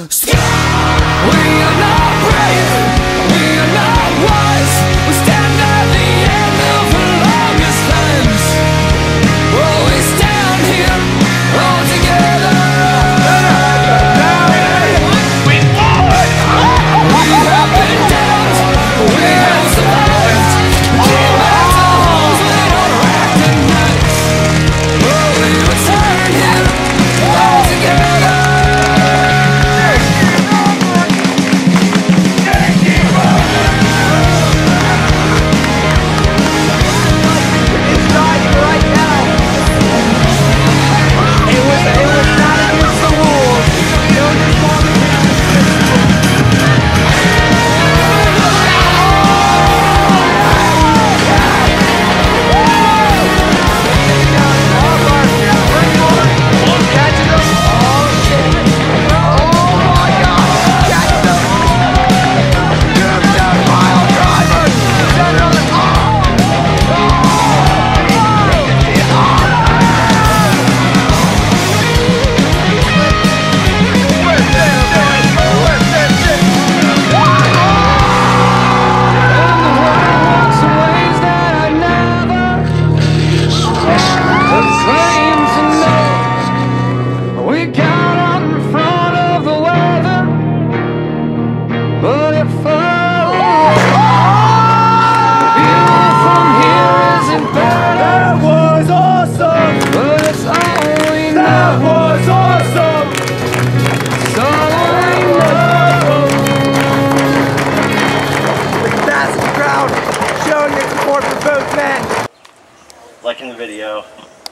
Liking the video.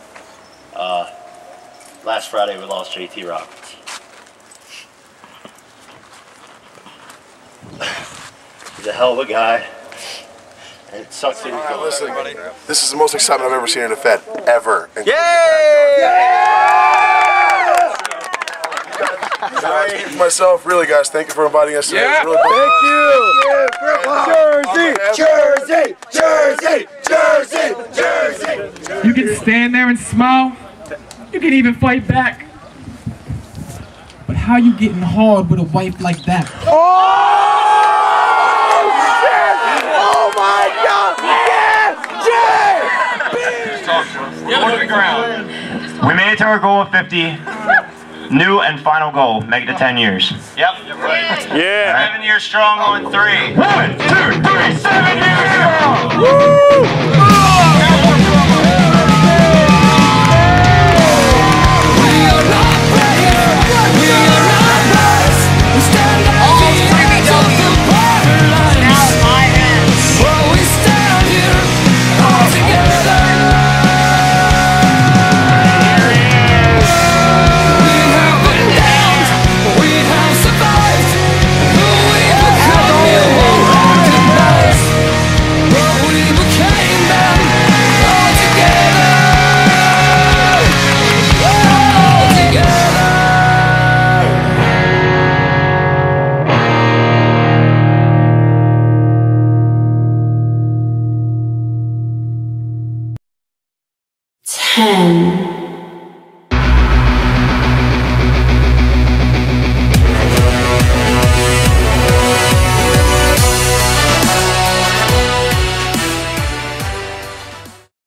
Last Friday we lost JT Roberts. He's a hell of a guy. And it sucks that he's gone. Listen, this is the most excitement I've ever seen in a Fed, ever. Yeah! Myself, really, guys, thank you for inviting us today. Yeah. Really Thank you! Jersey! Jersey! Jersey! Jersey! Jersey! You can stand there and smile. You can even fight back. But how you getting hard with a wife like that? Oh, shit! Oh my God! Yeah! Jay! Look at the ground. We made it to our goal of 50. New and final goal, make it to 10 years. Yep. Yeah. 7 years strong on 3. 1, 2, 3, 7 years! Woo!